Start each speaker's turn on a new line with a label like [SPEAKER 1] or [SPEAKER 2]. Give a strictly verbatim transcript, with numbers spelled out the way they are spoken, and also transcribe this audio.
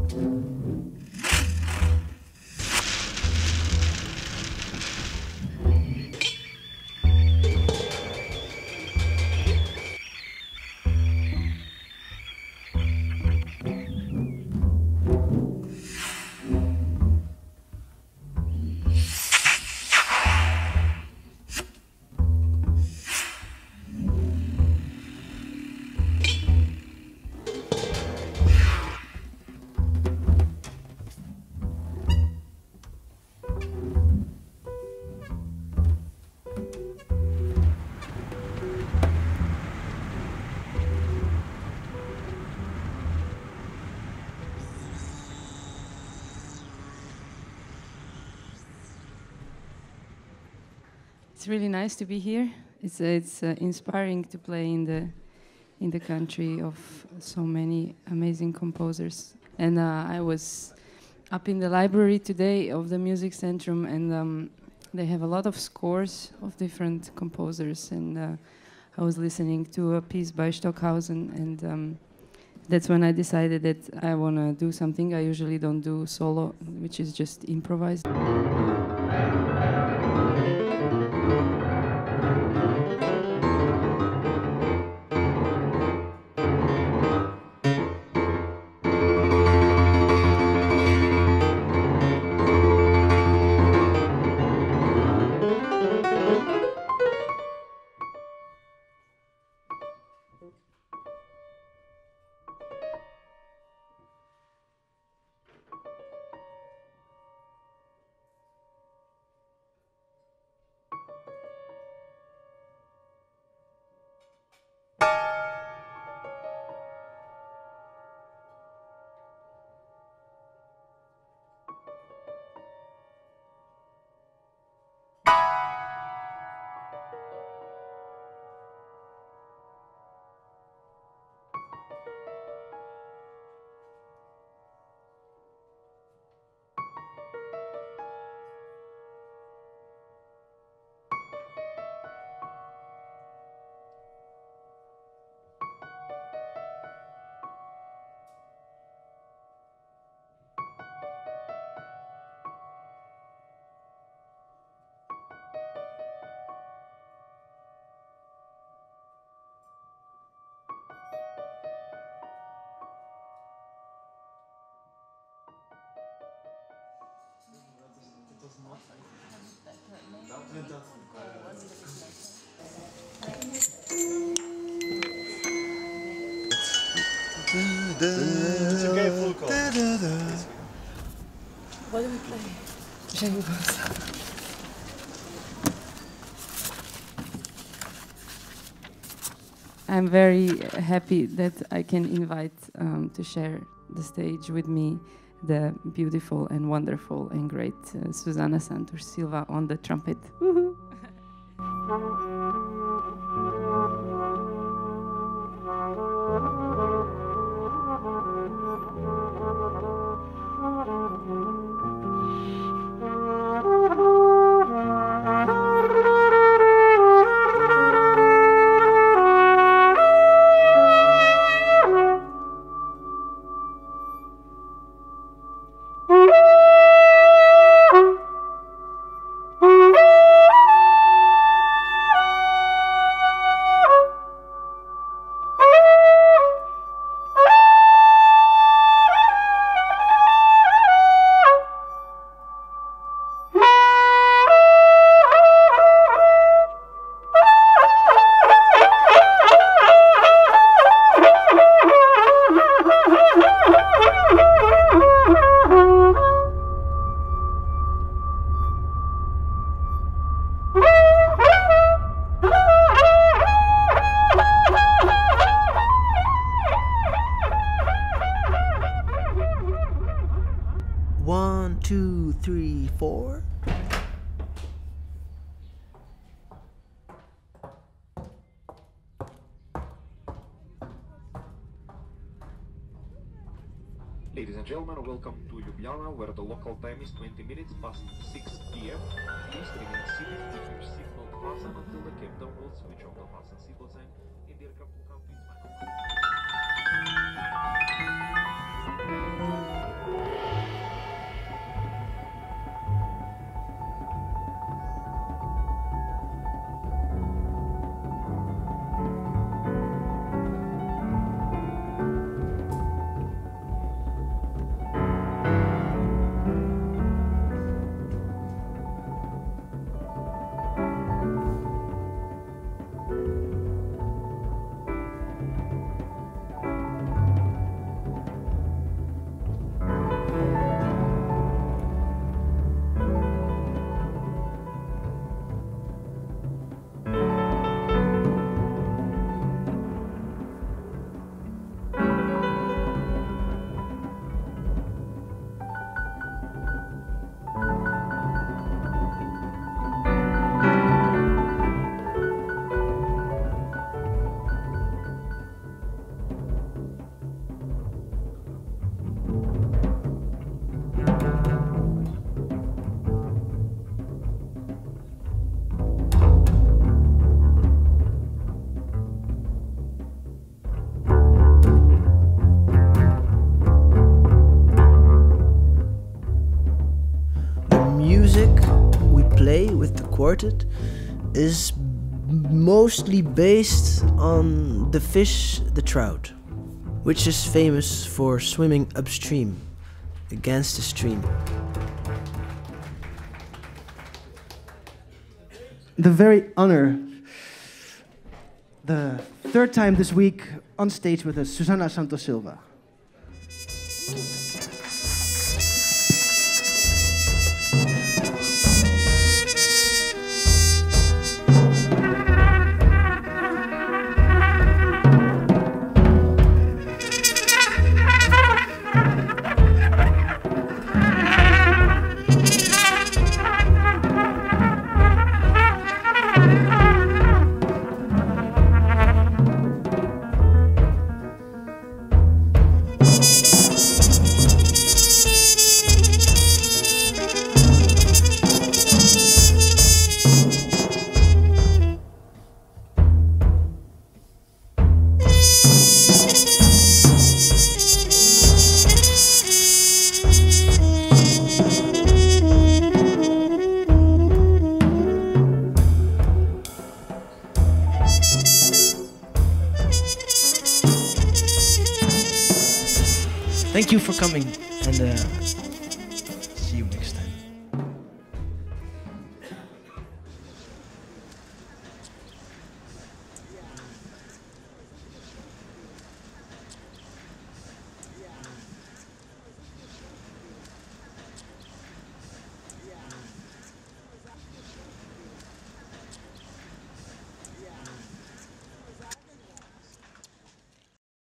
[SPEAKER 1] It's really nice to be here. It's uh, it's uh, inspiring to play in the in the country of so many amazing composers. And uh, I was up in the library today of the Music Centrum, and um, they have a lot of scores of different composers. And uh, I was listening to a piece by Stockhausen, and um, that's when I decided that I want to do something I usually don't do solo, which is just improvised.
[SPEAKER 2] It's okay, full call.
[SPEAKER 1] What do we play? Jingles. I'm very happy that I can invite um, to share the stage with me the beautiful and wonderful and great uh, Susana Santos Silva on the trumpet. Woohoo!
[SPEAKER 3] One, two, three, four.
[SPEAKER 4] Ladies and gentlemen, welcome to Ljubljana, where the local time is twenty minutes past six p m Please remain seated, keep your seatbelt fastened until the captain will switch off the fasten seatbelt sign in the aircraft will come to its final.
[SPEAKER 3] Quartet is mostly based on the fish, the trout, which is famous for swimming upstream, against the stream.
[SPEAKER 5] The very honor, the third time this week on stage with us, Susana Santos Silva.
[SPEAKER 3] Thank you for coming, and uh,